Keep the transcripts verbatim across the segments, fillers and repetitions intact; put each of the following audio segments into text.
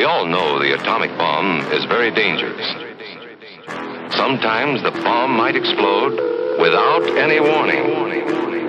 We all know the atomic bomb is very dangerous. Sometimes the bomb might explode without any warning.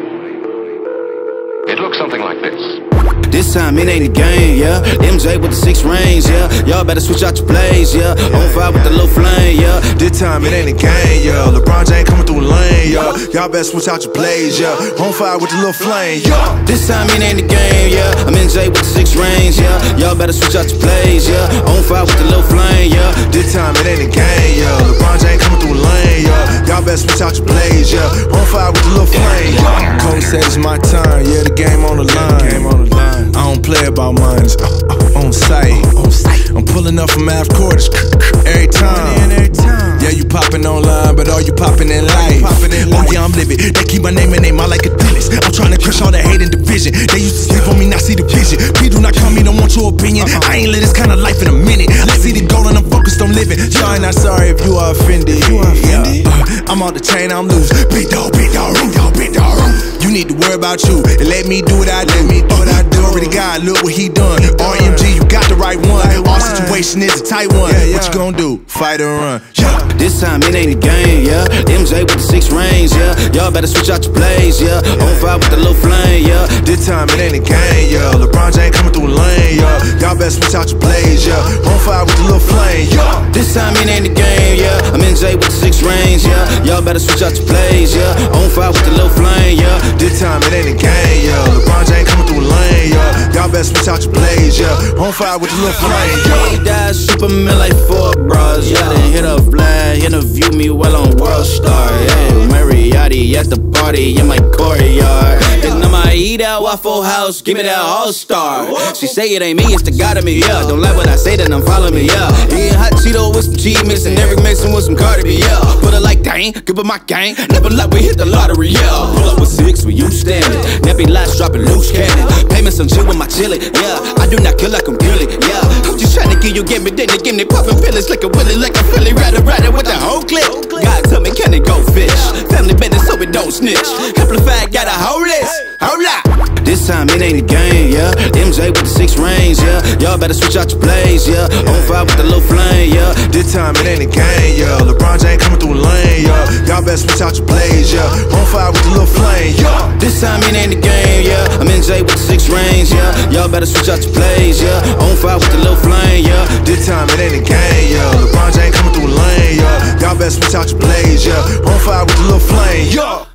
It looks something like this. This time it ain't a game, yeah. M J with the six rings, yeah. Y'all better switch out your plays, yeah. On fire with the little flame, yeah. This time it ain't a game, yeah. LeBron James coming through the lane, yeah. Y'all better switch out your plays, yeah. On fire with the little flame, yeah. This time it ain't a game, yeah. I'm M J with the six rings, yeah. Y'all better switch out your plays, yeah. On fire with the little flame, yeah. This time it ain't a game, yeah. LeBron James coming through the lane, yeah. Y'all better switch out your plays, yeah. On fire with the little flame, yeah. Coach said it's my turn, yeah. The game on the line, game on the line. I don't play about mines, uh, uh, on sight. I'm pulling up from half quarters every time. Yeah, you popping online, but all you popping in life. Oh yeah, I'm living. They keep my name in their mouth like a dentist. I'm trying to crush all that hate and division. They used to sleep on me, not see the vision. Please do not come me, don't want your opinion. I ain't live this kind of life in a minute. I see the goal and I'm focused on living. Y'all ain't not sorry if you are offended. You are offended? Yeah. Uh, I'm on the chain, I'm loose. Big dog, big dog, big dog, big dog. You need to worry about you and let me do what I do. Let me do what I do. Already got, look what he done. R M G, you got the right one. Our situation is a tight one. What you gonna do? Fight or run? Yeah. This time it ain't a game, yeah. M J with the six rings, yeah. Y'all better switch out your plays, yeah. On fire with the little flame, yeah. This time it ain't a game, yeah. LeBron James coming through the lane, yeah. Y'all better switch out your plays, yeah. On fire with the little flame, yeah. This time it ain't a game, yeah. I'm M J with the six rings, yeah. Y'all better switch out your plays, yeah. On fire with the little flame, yeah. This time it ain't a game, yeah. LeBron James coming through the lane, yeah. Y'all better switch out your plays, yeah. On fire with the little flame, yeah. He died Superman like four bras, yeah. Then hit a flag, interview me while on World Star, yeah. Mariotti at the party in my courtyard. And I'ma eat that Waffle House, give me that All-Star. She say it ain't me, it's the God of me, yeah. Don't like what I say, then I'm following me, yeah. Eating hot Cheeto with some cheese mix and Eric mixing with some Cardi B, yeah. Put her like dang, give her my gang. Never like we hit the lottery, yeah. Pull up with six, we you standing. Nappy lights dropping loose cannon. Payments some chill with my chili, yeah. I do not kill like I'm Billy, yeah. I'm just trying to give you game, but then they give me popping pills like a Willie, like a Philly, rider, rider with the whole clip. God tell me, can it go fish? Family business, so it don't snitch. Amplified, got a whole list, hold up. This time it ain't a game, yeah. M J with the six rings, yeah. Y'all better switch out your plays, yeah. On fire with the little flame, yeah. This time it ain't a game, yeah. LeBron James coming through the lane, yeah. Y'all better switch out your plays, yeah. On fire with the little flame, yeah. This time it ain't a game, yeah. I'm M J with the six rings, yeah. Y'all better switch out your plays, yeah. On fire with the little flame, yeah. This time it ain't a game, yeah. LeBron James coming through the lane, yeah. Y'all better switch out your plays, yeah. On fire with the little flame, yeah.